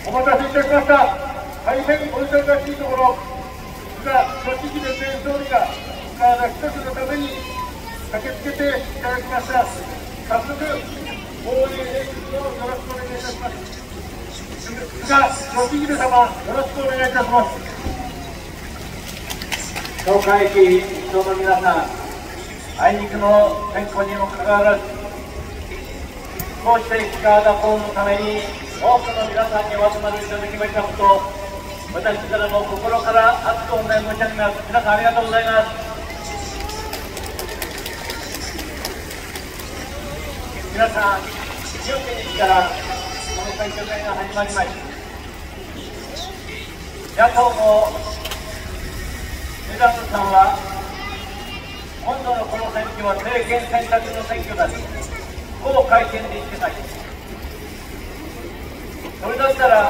お待たせいたしました。大変お忙しいところ、が栃木で総理が一つのために駆けつけていただきました。早速、応援演説をよろしくお願いいたします。栃木で様、よろしくお願いいたします。東海駅人の皆さん、あいにくの天候にもかかわらず、こうして石川田港のために多くの皆さんにお集まりいただきましたことを、私からも心から熱くお願い申し上げます。皆さんありがとうございます。皆さん、19日からこの選挙戦が始まりました。野党の枝野さんは、今度のこの選挙は政権選択の選挙だと、こう会見で言ってたり、それだったら、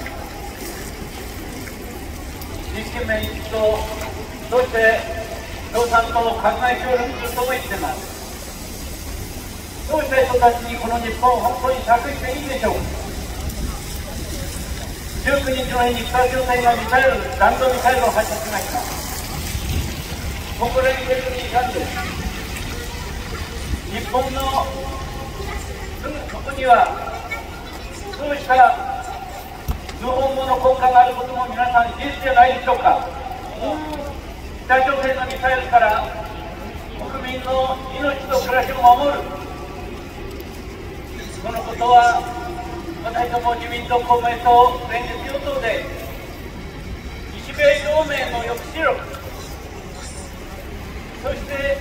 立憲民主党、そして共産党を考え協力するとも言ってます。そうした人たちにこの日本を本当に託していいでしょうか。19日の日に北朝鮮が弾道ミサイルを発射しました。国連レベルにいかんです。日本のすぐそこには、そうした無本物効果があることも皆さん事実じゃないでしょうか。北朝鮮のミサイルから国民の命と暮らしを守る、そのことは私ども自民党、公明党、連立与党で日米同盟の抑止力、そして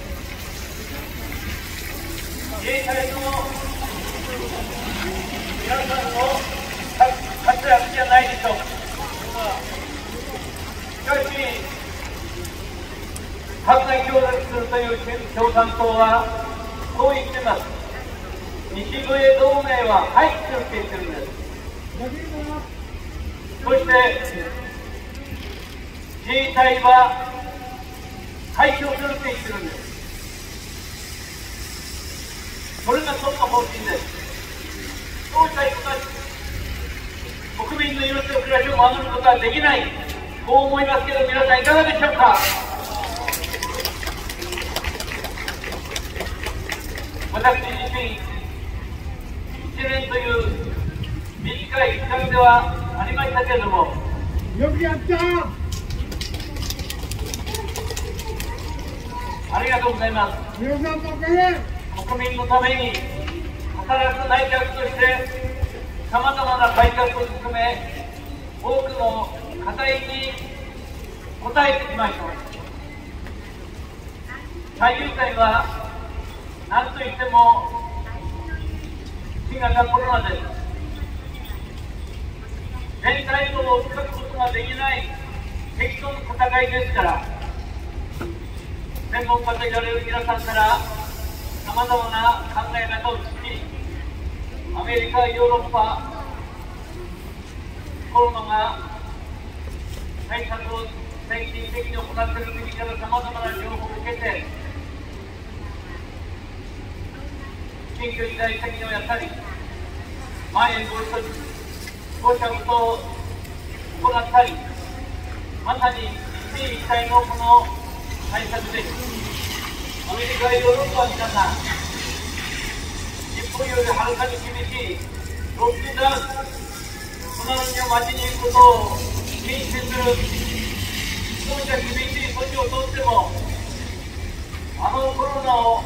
自衛隊の皆さんの活躍じゃないでしょうか。しかし、考え協力するという共産党はこう言ってます。日米同盟は廃棄するって言ってるんです。そして自衛隊は廃止をするって言ってるんです。それがその方針です。そうした人たち、国民の命と暮らしを守ることはできない、こう思いますけど、皆さんいかがでしょうか。私自身、1年という短い期間ではありましたけれども、よくやった。ありがとうございます。皆さんのおかげ。国民のために働く内閣としてさまざまな改革を進め、多くの課題に応えてきました。最優先は何といっても新型コロナです。全体像を作ることができない敵との戦いですから、専門家と言われる皆さんからさまざまな考え方を聞き、アメリカ、ヨーロッパ、コロナが対策を先進的に行っている国からさまざまな情報を受けて、緊急事態宣言をやったり、まん延防止等重点措置を行ったり、まさに一進一退のこの対策です。アメリカ、ヨーロッパは皆さん、日本よりはるかに厳しいロックダウン、そのように街に行くことを禁止する、そうした厳しい措置をとっても、コロナを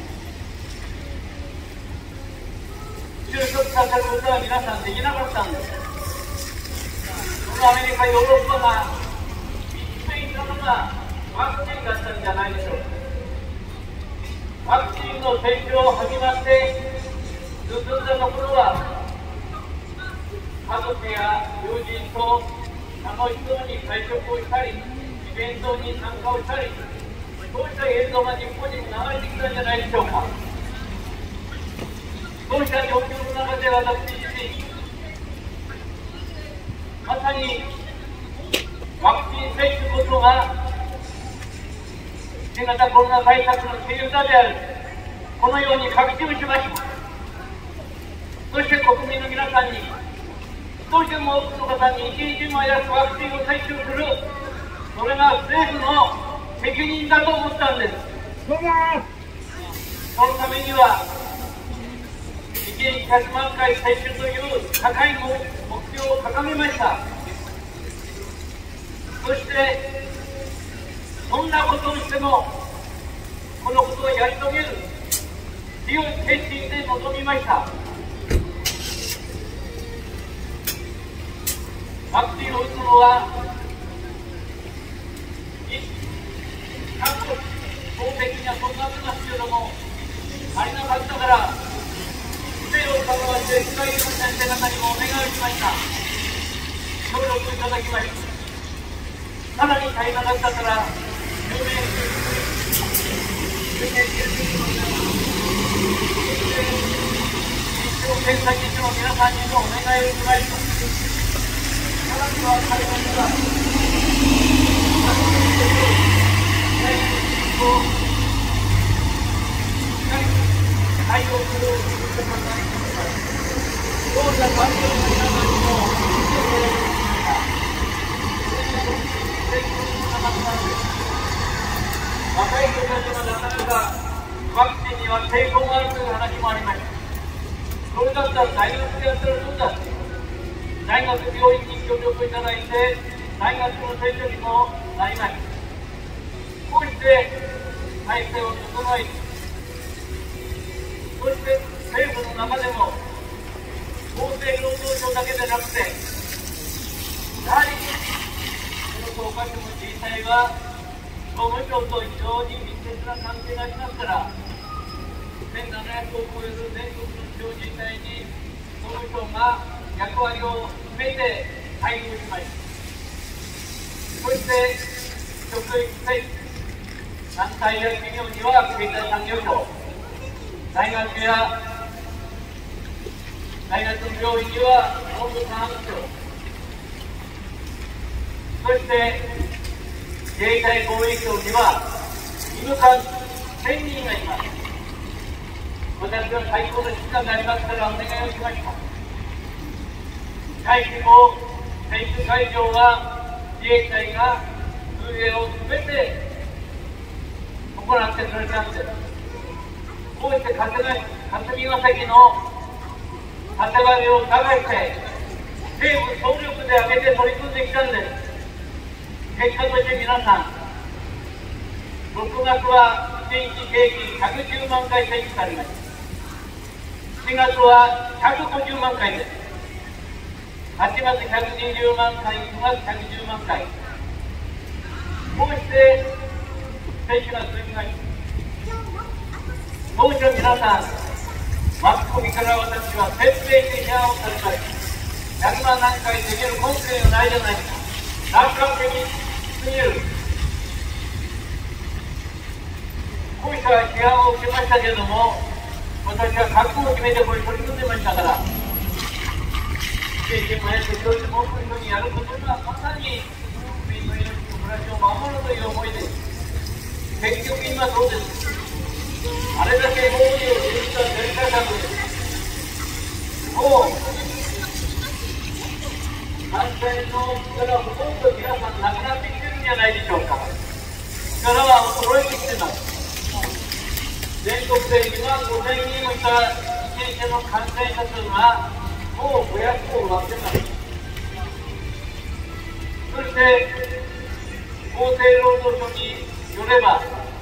収束させることは皆さんできなかったんです。そのアメリカ、ヨーロッパが一番いたのがワクチンだったんじゃないでしょうか。ワクチンの提供始まって進んだところは、家族や友人と楽しそうに会食をしたり、イベントに参加をしたり、そうした映像が日本にも流れてきたんじゃないでしょうか。そうした状況の中で私自身、まさにワクチン接種こそが新型コロナ対策の手札である、このように確信しました。そして国民の皆さんに一人でも多くの方に1日も早くワクチンを接種する、それが政府の責任だと思ったんです。そのためには、1日100万回接種という高い目標を掲げました。そして、そんなことをしても、このことをやり遂げる強い決心で臨みました。ワクチンを打つのは、各国公的にはそうなってますけれども、足りなかったから、手をかわして世界の先生方にもお願いしました。協力いただきました。さらに足りなかったから、検査技師の皆さんにもお願いをしました。さらには足りました。対応するそうした環境の皆さんにも若い人たちがなかなかワクチンには抵抗があるという話もありました。それだったら大学でやったらどうだって、大学病院に協力いただいて、大学の生徒にもなりました。こうして体制を整え、そして政府の中でも、厚生労働省だけでなくて、やはりこの教科書の実態は、総務省と非常に密接な関係がありますから、1700を超える全国の地方自治体に総務省が役割を決めて対応しました。そして職域接種、団体や企業には経済産業省、大学や大学病院には文部科学省、そして自衛隊防衛省には義務官1000人がいます。私は最高の指揮官でありますからお願いをしました。大規模接種会場は自衛隊が運営を全て行ってくれたんです。こうして霞が関の縦割りを探して政府総力で挙げて取り組んできたんです。結果として皆さん、6月は1日平均110万回接種されました。4月は150万回です。8月120万回、9月110万回。こうして接種が進みました。当初皆さん、マスコミから私は徹底的批判をされました。100万何回できる根拠がないじゃないか。楽観的すぎる。こうした批判を受けましたけれども、私は覚悟を決めてこれ取り組んでましたから、経験もやって一人でも多くの人にやることがまさに国民の命と暮らしを守るという思いです。結局今そうです。あれだけ防衛を入れたデルタ株です。もう感染の力ほとんど皆さんなくなってきてるんじゃないでしょうか。力は衰えてきてます。全国で2万5000人もいた1日の感染者数がもう500を割っています。そして厚生労働省によれば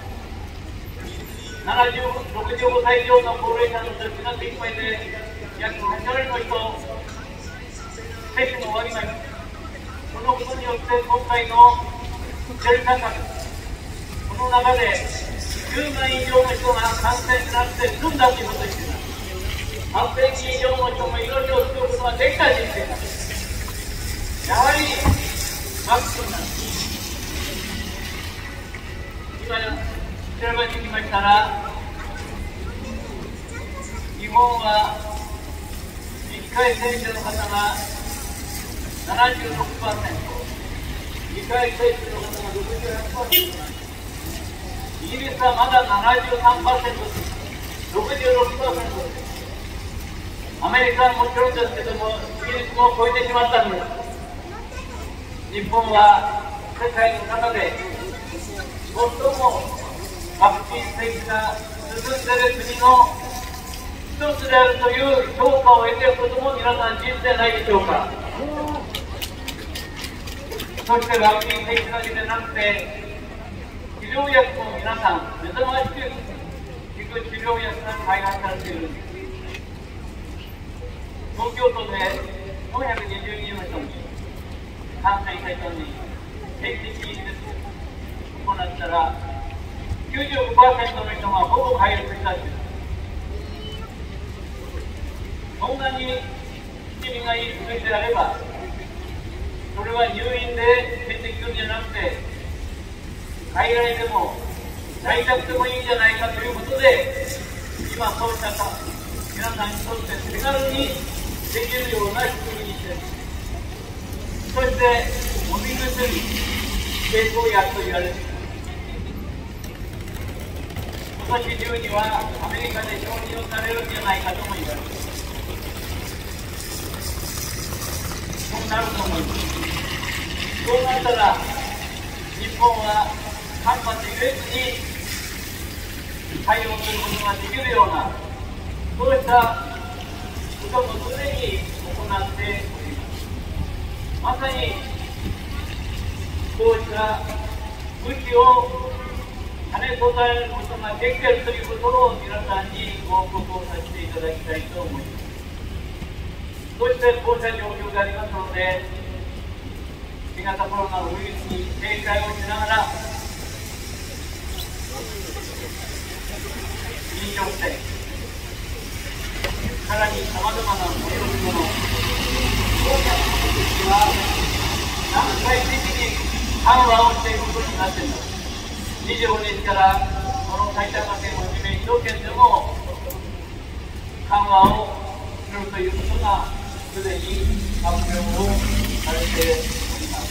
65歳以上の高齢者の接種が全体で約8割の人、接種も終わりました。このことによって今回のデルタ株、この中で10万以上の人が感染になって済んだということにしています。800人以上の人も命を救うことができたと言っています。やはりワクチンなんです。今調べてきましたら、日本は1回接種の方が 76%、2回接種の方が 68%。イギリスはまだ 73%です。66%です。アメリカはもちろんですけども、イギリ実を超えてしまったのです。日本は世界の中で最もワクチン接種が進んでいる国の一つであるという評価を得ていることも皆さん事実ではないでしょうか。そしてワクチン接種だけでなくて、治療薬も皆さん目覚ましく効く治療薬が開発されているんです。東京都で420人の人に感染した人に定期的に行ったら 95% の人がほぼ回復したんです。そんなに効き目がいい薬であれば、それは入院で点滴するんじゃなくて、海外でも在宅でもいいんじゃないかということで、今そうした皆さんにとって手軽にできるような仕組みにしている。そして飲み薬、経口薬と言われる。今年中にはアメリカで承認をされるんじゃないかとも言われる。そうなると思います。そうなったら日本は間髪入れずに対応することができるような、そうしたこともすでに行っております。まさにこうした武器を兼ね備えることができているということを皆さんにご報告をさせていただきたいと思います。そしてこうした状況がありますので、新型コロナウイルスに警戒をしながら、飲食店、さらにさまざまな催し物、そうしたことは段階的に緩和をしていくことになっています。25日からこの埼玉県をはじめ首都圏でも緩和をするということがすでに発表をされております。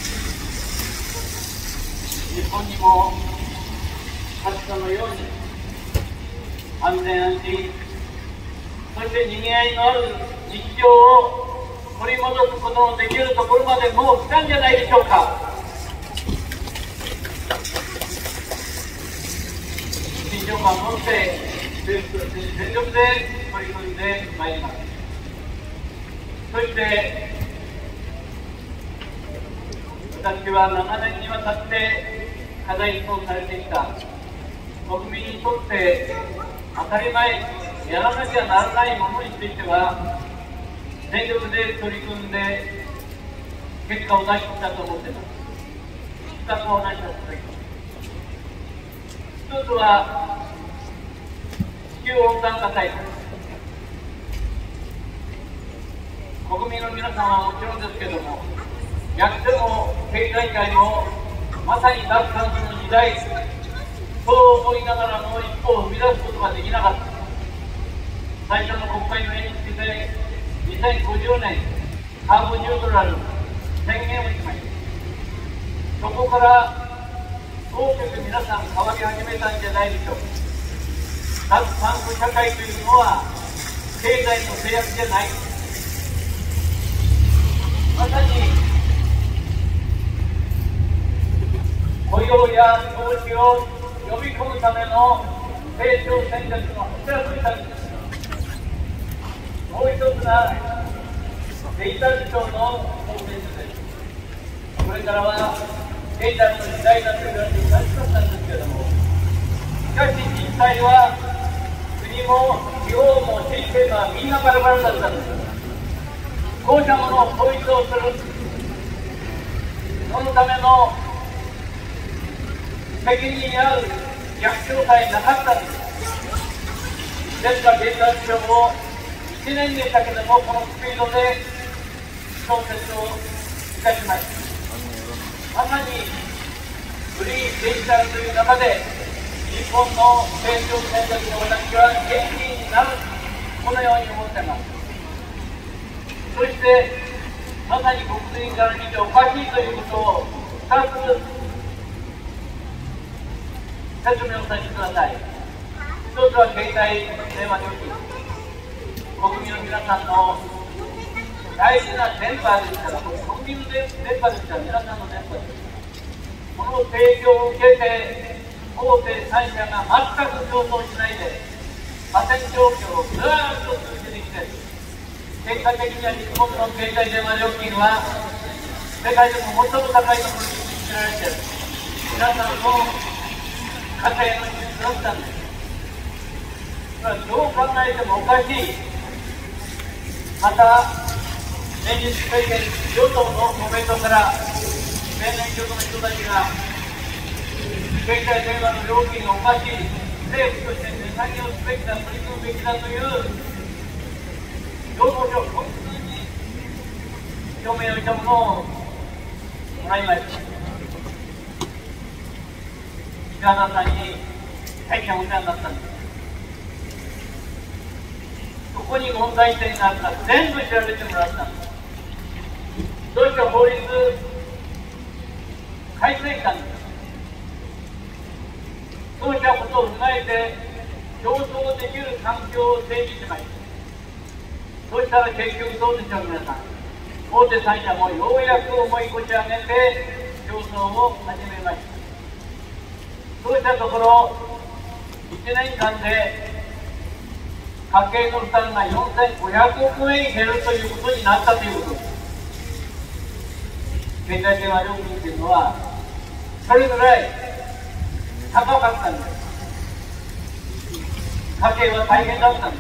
日本にもかつてのように安全安心、そして賑わいのある日常を取り戻すことのできるところまでもう来たんじゃないでしょうか。緊張感を持って全力で取り組んでまいります。そして私は長年にわたって課題とされてきた国民にとって当たり前、やらなきゃならないものについては全力で取り組んで結果を出してきたと思っています。2つお話しさせていただきます。一つは地球温暖化対策。国民の皆さんはもちろんですけれども、逆でも経済界もまさに脱炭素の時代、そう思いながらも一歩を踏み出すことができなかった。最初の国会の演説で2050年カーボンニュートラル宣言をしました。そこから大きく皆さん変わり始めたんじゃないでしょうか。脱炭素社会というのは経済の制約じゃない。まさに雇用や投資を呼び込むための成長戦略の柱としたんです。もう一つがデジタル庁の創設です。これからはデジタルの時代だと言われていた一つなんですけれども、しかし実際は国も地方もシステムはみんなバラバラだったんです。こうしたものを統一をする、そのための責任にある役所さえなかったんです。ですからデジタル庁を1年でしたけれども、このスピードで創設をいたしました。まさにフリーデジタルという中で日本の成長戦略の私は元気になる、このように思っています。そしてまさに国民から見ておかしいということを2つ説明をさせてください。一つは携帯電話料金、国民の皆さんの大事な電波ですから、これコンビニの電波ですから、皆さんの電波です。この提供を受けて、大手3社が全く競争しないで、破線状況をずっと続けてきて、結果的には日本の携帯電話料金は、世界でも最も高いところに位置づけられている。皆さんの家庭の支出だったんです。どう考えてもおかしい。また、連日政権与党のコメントから青年局の人たちが携帯電話の料金がおかしい、政府として値下げをすべきだ、取り組むべきだという要望書、本当に署名をしたものをもらいました。石原さんに大変お世話になったんです。そこに問題点があったら全部調べてもらったんです。そういった法律改正したんです。そういったことを踏まえて競争できる環境を整備しました。そうしたら結局どうでしょう。皆さん、大手3社もようやく重い腰を上げて競争を始めました。そうしたところ1年間で家計の負担が4500億円減るということになったということです。携帯電話料金というのはそれぐらい高かったんです。家計は大変だったんです。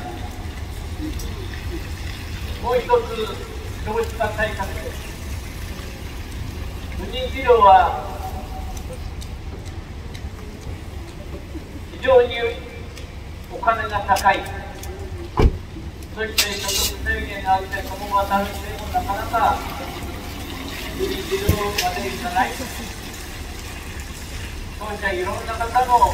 もう一つ、少子化対策です。不妊治療は非常にお金が高い。そして所得制限があって共働きでもなかなか不妊治療までいかない。そういったいろんな方の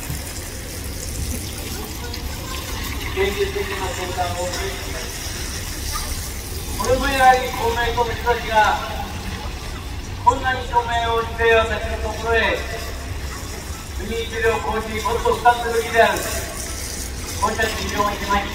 現実的な相談を受けています。これもやはり公明党の人たちがこんなに署名をして私のところへ不妊治療講師にもっと負担するべきである、こういった陳情をしました。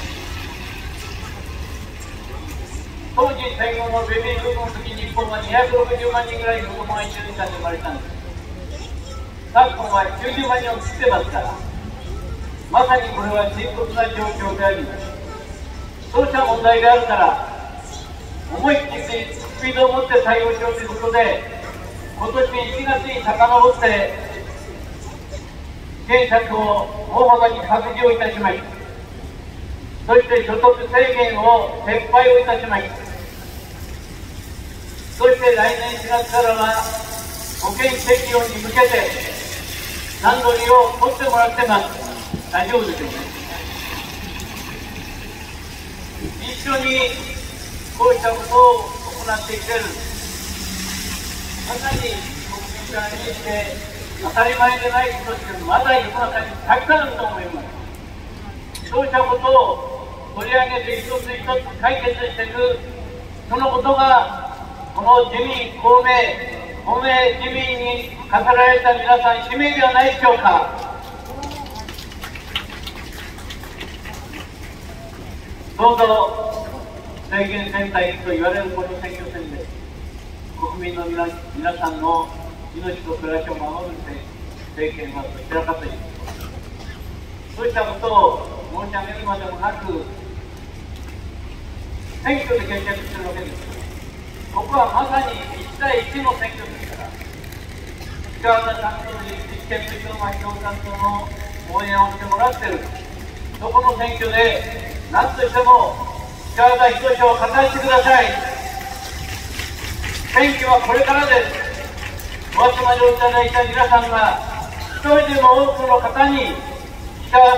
当時戦後のベビーブームの時に日本は260万人ぐらいの子供が1年間で生まれたんです。昨今は90万人を切ってますから、まさにこれは深刻な状況であり、そうした問題であるから思いっきりスピードを持って対応しようということで、今年1月に遡って支援策を大幅に拡充をいたしました。そして所得制限を撤廃をいたしました。そして来年4月からは保険適用に向けて段取りを取ってもらってます。大丈夫でしょうか。一緒にこういったことを行っていける、まさに国民から見て当たり前でないことですけど、まだ世の中にたくさんあると思います。そうしたことを取り上げて一つ一つ解決していく、そのことがこの自民、公明自民に課せられた皆さん使命ではないでしょうか。どうぞ政権選対と言われるこの選挙戦で国民の皆さんの命と暮らしを守る政権はどちらかというと、そういったことを申し上げるまでもなく、選挙で決着しているわけです。ここはまさに1対1の選挙ですから、石川田さんと立憲民主党が共産党の応援をしてもらっている、そこの選挙で何としても石川田仁を勝たせてください。選挙はこれからです。お集まりをいただいた皆さんが一人でも多くの方に石川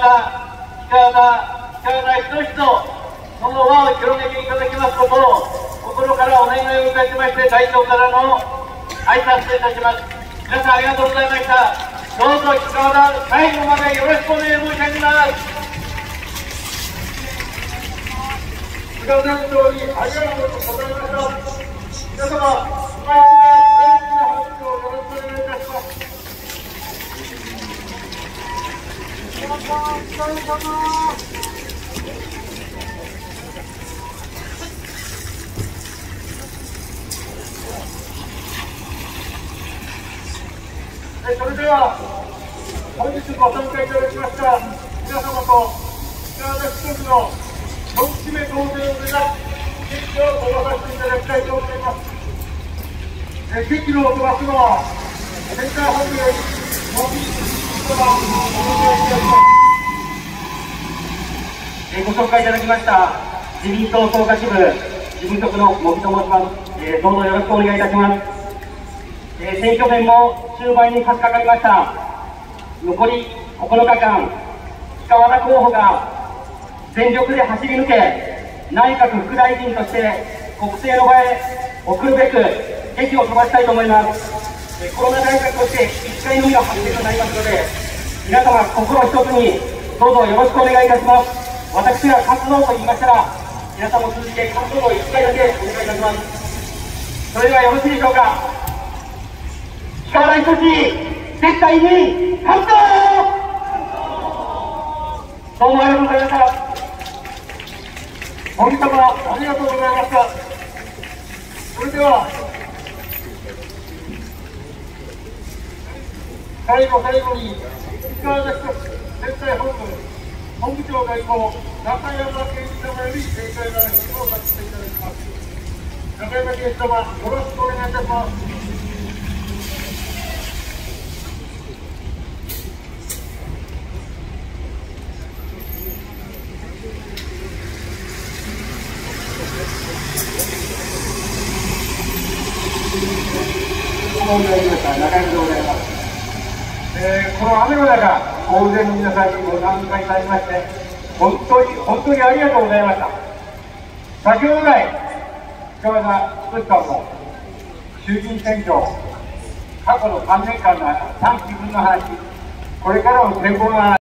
田仁とその輪を広げていただきますことを心からお願いをいたしまして、代表からの挨拶といたします。皆さんありがとうございました。どうぞ石川田最後までよろしくお願い申し上げます。石川田総理、ありがとうございました。皆様、大きな拍手をよろしくお願いいたします。 それでは本日ご参加いただきました皆様と石川市局の4期目当選を目指し決起を飛ばさせていただきたいと思います。決起のを飛ばすのはセンター本部よりのび人がお願いいたします。ご紹介いただきました自民党草加支部事務局の茂木と申します。どうぞよろしくお願いいたします。選挙戦も終盤に差し掛かりました。残り9日間、石川田候補が全力で走り抜け、内閣副大臣として国政の場へ送るべく、決起を飛ばしたいと思います。コロナ対策として1回のみの発言となりますので、皆様、心一つにどうぞよろしくお願いいたします。私が活動と言いましたら、皆さんも通じて活動を1回だけお願いいたします。それではよろしいでしょうか。石川大都市絶対に勝つぞ。どうもありがとうございました。本様ありがとうございました。それでは最後に石川大都市全体本部長代行中山健一様より正解の質問をさせていただきます。中山健一様、よろしくお願いいたします。中山でございます。この雨の中、大勢の皆さんにご参加いただきまして、本当にありがとうございました。先ほど来、石川田仁さんも衆議院選挙、過去の3年間の短期分の話、これからも展望の話、